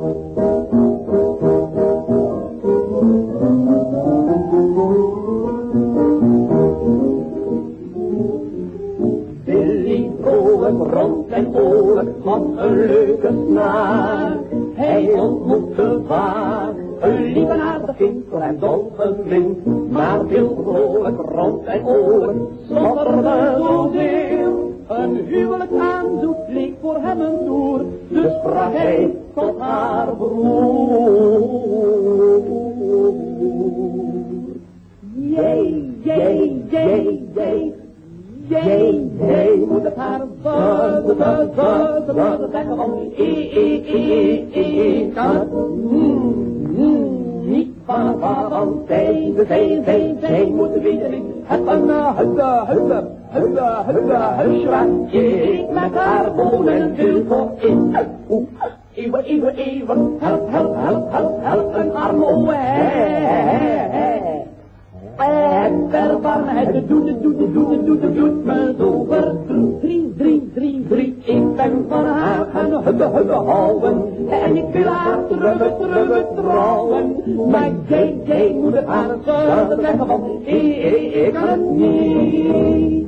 Rond en oorlijk, wat een leuke snaak. Hij ontmoette vaak een lief en aardig kind, voor hem dol geblind. Maar veel vrolijk, rond en oorlijk, stotterde zoveel. Een huwelijk aanzoek leek voor hem een toer, dus sprak hij tot haar broer. Jij moet het haar zeggen van ik kan het niet van zij moeten weten het van huisje waar ik met haar wonen wil voor in. Even, help een arme het doet me zo verdriet. 3. Ik ben van haar gaan houden. En ik wil haar terug trouwen. Maar jij moet het haar zeggen, want ik kan het niet.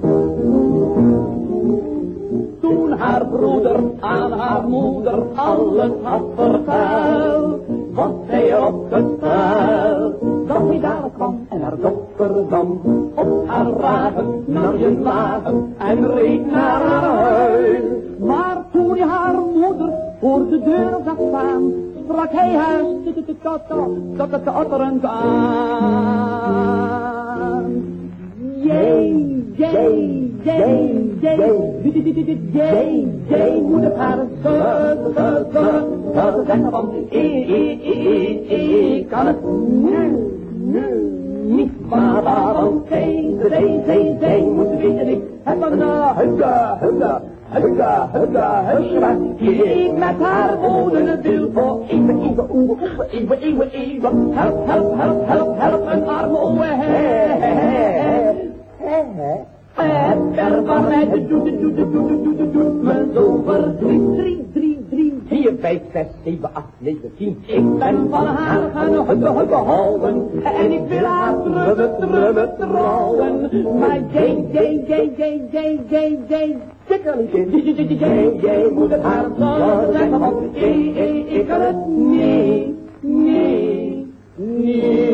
Toen haar broeder aan haar moeder alles had verteld, was hij opgesteld. Dat hij dadelijk kwam en haar dochter dan op haar wagen nam je wagen en reed naar haar huis. Maar toen hij haar moeder voor de deur zag staan, sprak hij huis totterend aan. Jij moet het haar zeggen, want ik kan het niet waarom zij moet weten ik heb een huisje waar ik met haar wonen wil voor even, help een arme waarheid doet me zo verdriet. 4, 5, 6, 7, 8, 9, 10. Ik ben van haar gaan houden en ik wil haar terug trouwen. Maar jij kan niet in. Jij moet het haar zeggen, want ik kan het niet.